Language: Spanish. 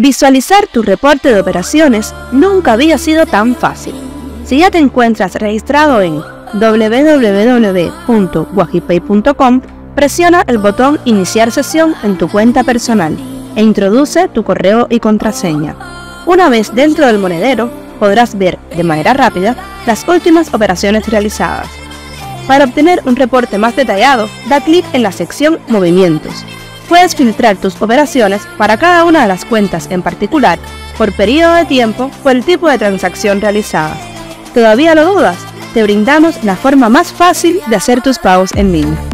Visualizar tu reporte de operaciones nunca había sido tan fácil. Si ya te encuentras registrado en www.wajipay.com, presiona el botón Iniciar sesión en tu cuenta personal e introduce tu correo y contraseña. Una vez dentro del monedero, podrás ver de manera rápida las últimas operaciones realizadas. Para obtener un reporte más detallado, da clic en la sección Movimientos. Puedes filtrar tus operaciones para cada una de las cuentas en particular, por periodo de tiempo o el tipo de transacción realizada. ¿Todavía lo dudas? Te brindamos la forma más fácil de hacer tus pagos en línea.